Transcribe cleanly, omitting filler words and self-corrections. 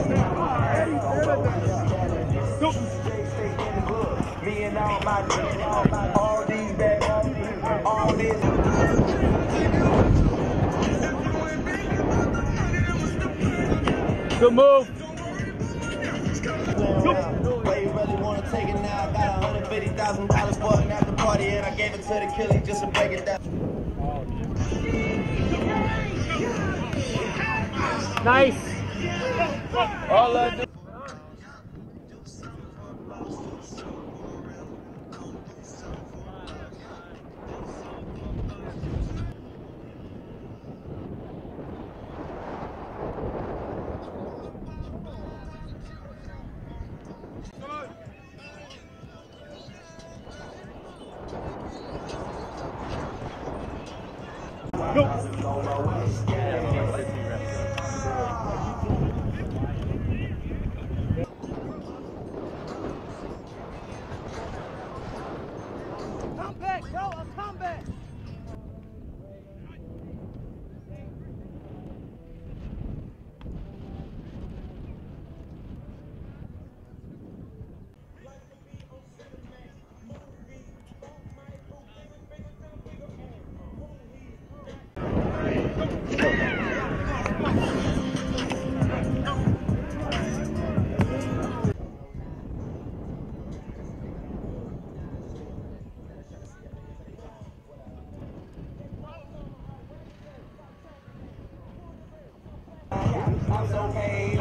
Me and all my all these back, all this. Good move. Where you really want to take it now? I got $150,000 for an after party, and I gave it to the killie just to break it down. Nice. All I do. Come back, bro, come back. I'm so paid.